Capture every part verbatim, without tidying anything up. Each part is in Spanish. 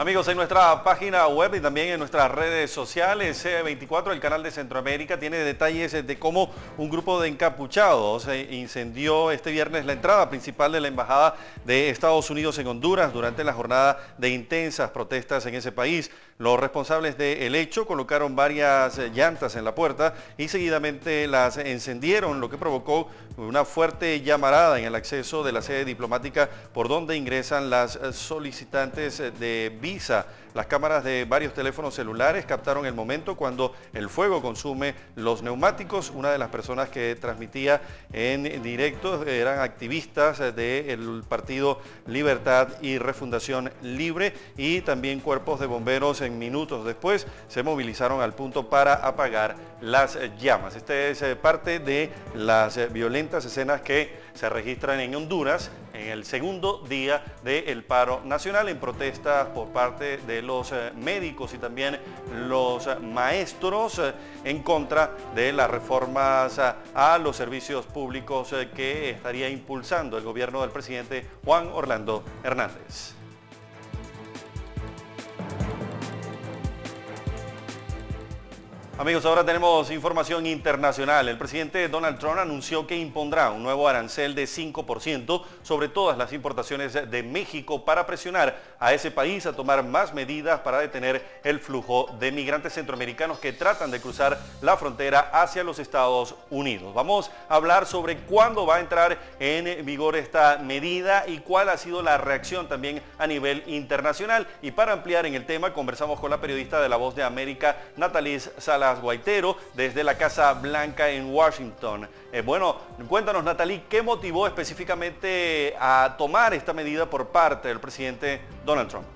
Amigos, en nuestra página web y también en nuestras redes sociales, C veinticuatro, el canal de Centroamérica, tiene detalles de cómo un grupo de encapuchados incendió este viernes la entrada principal de la Embajada de Estados Unidos en Honduras durante la jornada de intensas protestas en ese país. Los responsables del hecho colocaron varias llantas en la puerta y seguidamente las encendieron, lo que provocó una fuerte llamarada en el acceso de la sede diplomática por donde ingresan las solicitantes de visa. Las cámaras de varios teléfonos celulares captaron el momento cuando el fuego consume los neumáticos. Una de las personas que transmitía en directo eran activistas del partido Libertad y Refundación Libre, y también cuerpos de bomberos en minutos después se movilizaron al punto para apagar las llamas. Esta es parte de las violentas escenas que se registran en Honduras en el segundo día del paro nacional en protestas por parte de los médicos y también los maestros en contra de las reformas a los servicios públicos que estaría impulsando el gobierno del presidente Juan Orlando Hernández. Amigos, ahora tenemos información internacional. El presidente Donald Trump anunció que impondrá un nuevo arancel de cinco por ciento sobre todas las importaciones de México para presionar a ese país a tomar más medidas para detener el flujo de migrantes centroamericanos que tratan de cruzar la frontera hacia los Estados Unidos. Vamos a hablar sobre cuándo va a entrar en vigor esta medida y cuál ha sido la reacción también a nivel internacional. Y para ampliar en el tema, conversamos con la periodista de La Voz de América, Nataliz Salas Guaitero, desde la Casa Blanca en Washington. Eh, bueno, cuéntanos, Nataliz, ¿qué motivó específicamente a tomar esta medida por parte del presidente Donald Trump?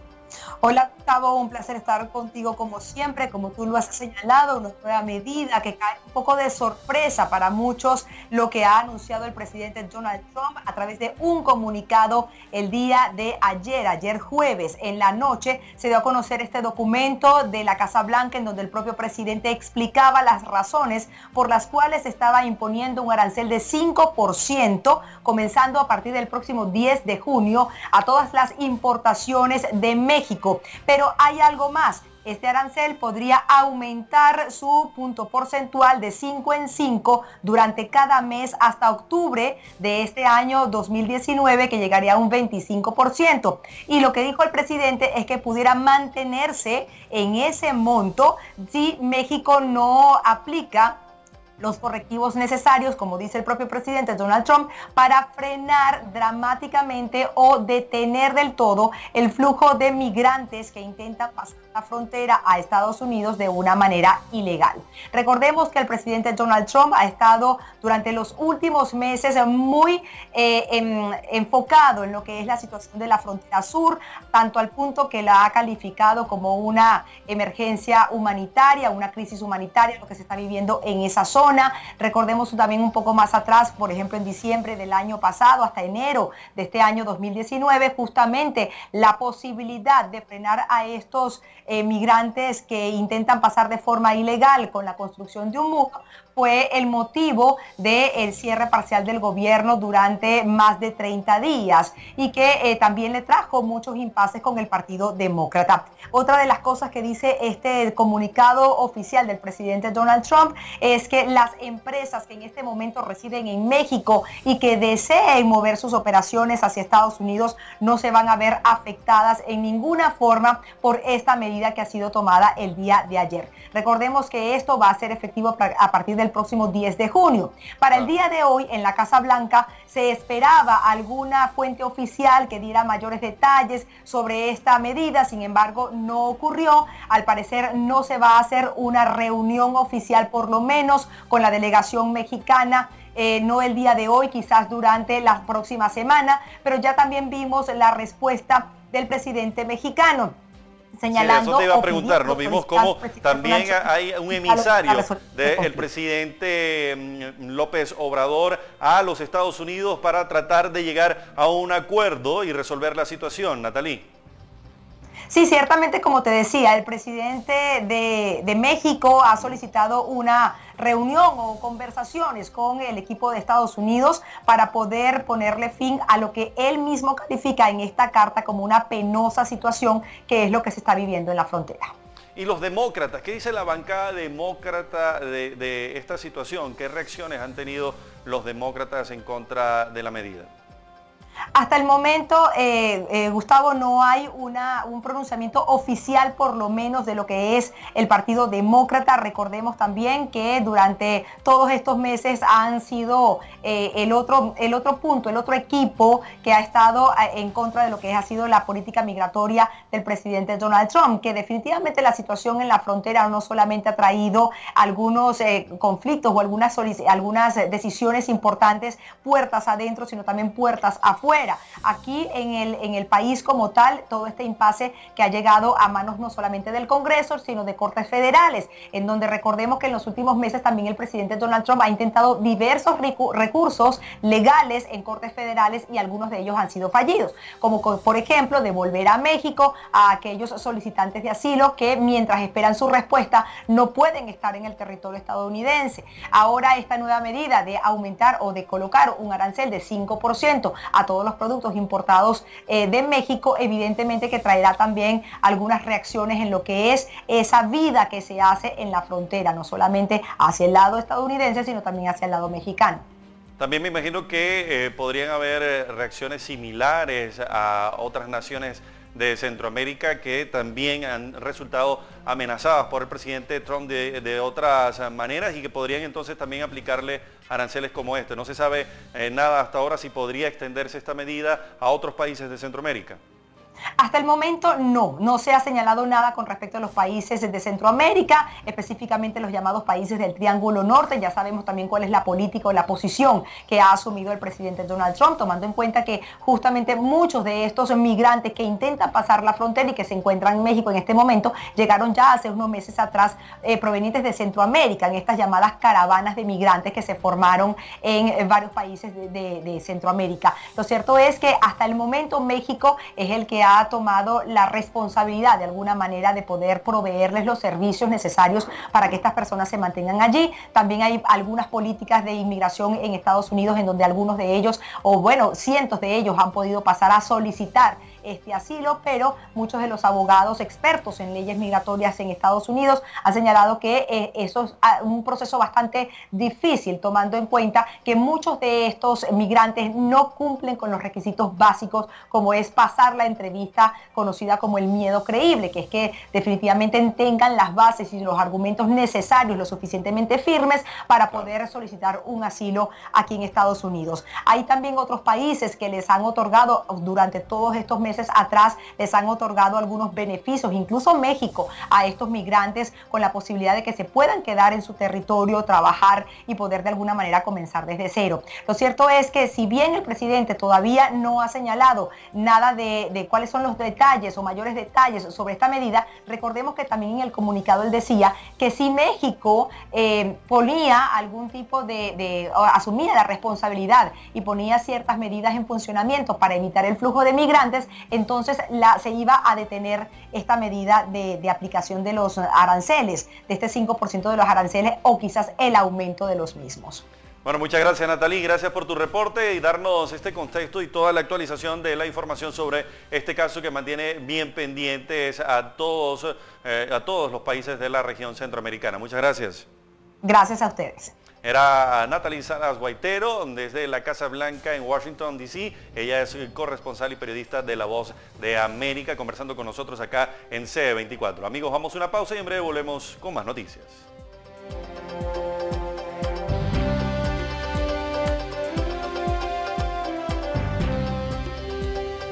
Hola Gustavo, un placer estar contigo como siempre. Como tú lo has señalado, una nueva medida que cae un poco de sorpresa para muchos, lo que ha anunciado el presidente Donald Trump a través de un comunicado el día de ayer, ayer jueves. En la noche se dio a conocer este documento de la Casa Blanca en donde el propio presidente explicaba las razones por las cuales estaba imponiendo un arancel de cinco por ciento, comenzando a partir del próximo diez de junio, a todas las importaciones de México. Pero hay algo más. Este arancel podría aumentar su punto porcentual de cinco en cinco durante cada mes hasta octubre de este año dos mil diecinueve, que llegaría a un veinticinco por ciento. Y lo que dijo el presidente es que pudiera mantenerse en ese monto si México no aplica los correctivos necesarios, como dice el propio presidente Donald Trump, para frenar dramáticamente o detener del todo el flujo de migrantes que intentan pasar la frontera a Estados Unidos de una manera ilegal. Recordemos que el presidente Donald Trump ha estado durante los últimos meses muy eh, en, enfocado en lo que es la situación de la frontera sur, tanto al punto que la ha calificado como una emergencia humanitaria, una crisis humanitaria, lo que se está viviendo en esa zona. Recordemos también un poco más atrás, por ejemplo en diciembre del año pasado hasta enero de este año dos mil diecinueve, justamente la posibilidad de frenar a estos eh, migrantes que intentan pasar de forma ilegal con la construcción de un muro fue el motivo del cierre parcial del gobierno durante más de treinta días y que eh, también le trajo muchos impases con el Partido Demócrata. Otra de las cosas que dice este comunicado oficial del presidente Donald Trump es que las empresas que en este momento residen en México y que deseen mover sus operaciones hacia Estados Unidos no se van a ver afectadas en ninguna forma por esta medida que ha sido tomada el día de ayer. Recordemos que esto va a ser efectivo a partir del próximo diez de junio. Para el día de hoy en la Casa Blanca se esperaba alguna fuente oficial que diera mayores detalles sobre esta medida, sin embargo no ocurrió. Al parecer no se va a hacer una reunión oficial, por lo menos con la delegación mexicana, eh, no el día de hoy, quizás durante la próxima semana, pero ya también vimos la respuesta del presidente mexicano. Señalando, sí, eso te iba a preguntar, ¿no? Vimos cómo también hay un emisario del presidente López Obrador a los Estados Unidos para tratar de llegar a un acuerdo y resolver la situación, Nataliz. Sí, ciertamente, como te decía, el presidente de, de México ha solicitado una reunión o conversaciones con el equipo de Estados Unidos para poder ponerle fin a lo que él mismo califica en esta carta como una penosa situación, que es lo que se está viviendo en la frontera. Y los demócratas, ¿qué dice la bancada demócrata de, de esta situación? ¿Qué reacciones han tenido los demócratas en contra de la medida? Hasta el momento, eh, eh, Gustavo, no hay una, un pronunciamiento oficial, por lo menos, de lo que es el Partido Demócrata. Recordemos también que durante todos estos meses han sido eh, el, otro, el otro punto, el otro equipo que ha estado en contra de lo que ha sido la política migratoria del presidente Donald Trump, que definitivamente la situación en la frontera no solamente ha traído algunos eh, conflictos o algunas, algunas decisiones importantes puertas adentro, sino también puertas afuera. Aquí en el, en el país como tal, todo este impasse que ha llegado a manos no solamente del Congreso, sino de cortes federales, en donde recordemos que en los últimos meses también el presidente Donald Trump ha intentado diversos recursos legales en cortes federales y algunos de ellos han sido fallidos, como por ejemplo devolver a México a aquellos solicitantes de asilo que mientras esperan su respuesta no pueden estar en el territorio estadounidense. Ahora esta nueva medida de aumentar o de colocar un arancel de cinco por ciento a todos los productos importados eh, de México, evidentemente que traerá también algunas reacciones en lo que es esa vida que se hace en la frontera, no solamente hacia el lado estadounidense, sino también hacia el lado mexicano. También me imagino que eh, podrían haber eh, reacciones similares a otras naciones de Centroamérica que también han resultado amenazadas por el presidente Trump de, de otras maneras y que podrían entonces también aplicarle aranceles como este. No se sabe eh, nada hasta ahora si podría extenderse esta medida a otros países de Centroamérica. Hasta el momento no, no se ha señalado nada con respecto a los países de Centroamérica, específicamente los llamados países del Triángulo Norte. Ya sabemos también cuál es la política o la posición que ha asumido el presidente Donald Trump, tomando en cuenta que justamente muchos de estos migrantes que intentan pasar la frontera y que se encuentran en México en este momento, llegaron ya hace unos meses atrás eh, provenientes de Centroamérica, en estas llamadas caravanas de migrantes que se formaron en varios países de, de, de Centroamérica. Lo cierto es que hasta el momento México es el que ha ha tomado la responsabilidad de alguna manera de poder proveerles los servicios necesarios para que estas personas se mantengan allí. También hay algunas políticas de inmigración en Estados Unidos en donde algunos de ellos, o bueno, cientos de ellos han podido pasar a solicitar este asilo, pero muchos de los abogados expertos en leyes migratorias en Estados Unidos han señalado que eh, eso es un proceso bastante difícil, tomando en cuenta que muchos de estos migrantes no cumplen con los requisitos básicos, como es pasar la entrevista conocida como el miedo creíble, que es que definitivamente tengan las bases y los argumentos necesarios lo suficientemente firmes para poder solicitar un asilo aquí en Estados Unidos. Hay también otros países que les han otorgado durante todos estos meses atrás, les han otorgado algunos beneficios, incluso México, a estos migrantes con la posibilidad de que se puedan quedar en su territorio, trabajar y poder de alguna manera comenzar desde cero. Lo cierto es que si bien el presidente todavía no ha señalado nada de, de cuáles son los detalles o mayores detalles sobre esta medida, recordemos que también en el comunicado él decía que si México eh, ponía algún tipo de, de asumía la responsabilidad y ponía ciertas medidas en funcionamiento para evitar el flujo de migrantes, entonces la, se iba a detener esta medida de, de aplicación de los aranceles, de este cinco por ciento de los aranceles o quizás el aumento de los mismos. Bueno, muchas gracias, Natalie, gracias por tu reporte y darnos este contexto y toda la actualización de la información sobre este caso que mantiene bien pendientes a todos, eh, a todos los países de la región centroamericana. Muchas gracias. Gracias a ustedes. Era Natalie Salas Guaitero desde la Casa Blanca en Washington, D C Ella es corresponsal y periodista de La Voz de América, conversando con nosotros acá en C veinticuatro. Amigos, vamos a una pausa y en breve volvemos con más noticias.